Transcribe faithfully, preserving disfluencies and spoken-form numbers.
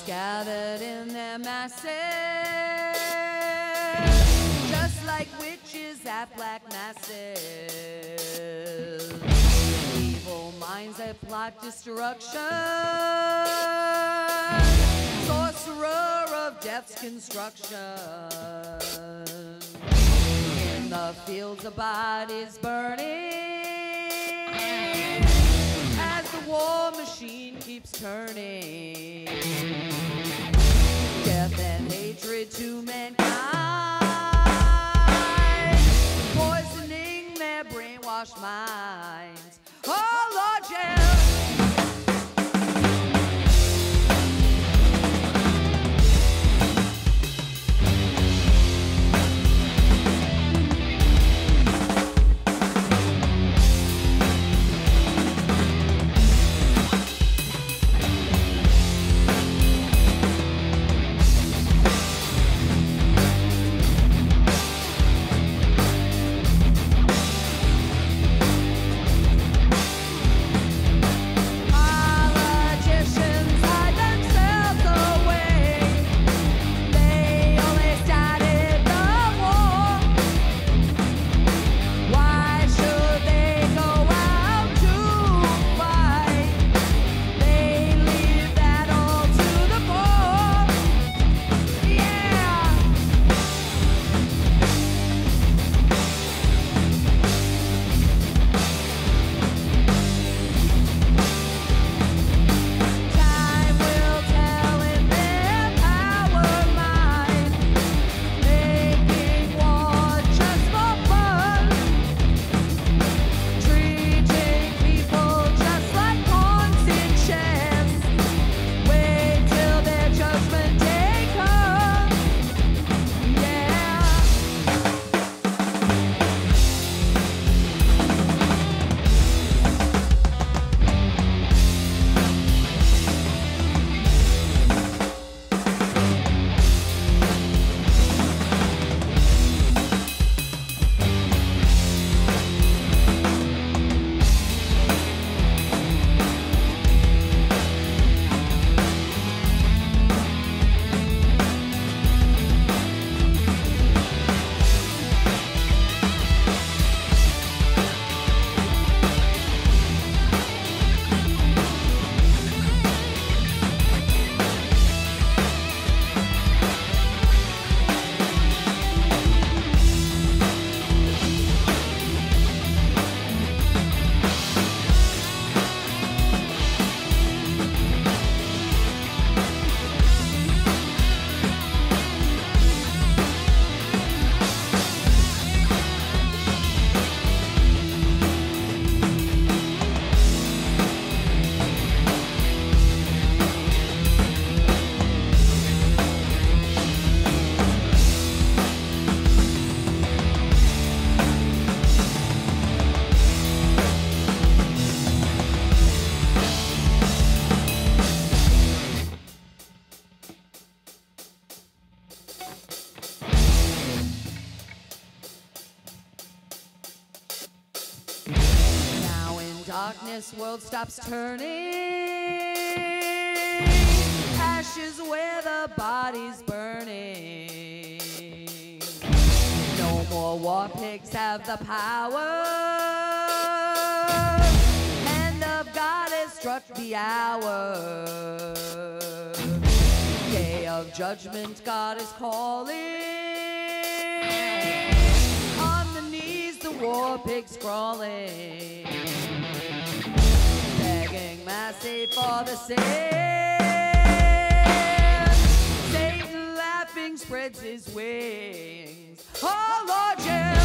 gathered in their masses, just like witches at black masses. Evil minds that plot destruction, sorcerer of death's construction. In the fields of bodies burning, as the war machine keeps turning, death and hatred to mankind, poisoning their brainwashed minds. Oh Lord, yeah. Darkness, world stops turning, ashes where the body's burning. No more war pigs have the power, hand of God has struck the hour. Day of judgment, God is calling, on the knees the war pigs crawling, mercy for the sin. Satan laughing spreads his wings. Oh Lord, yeah.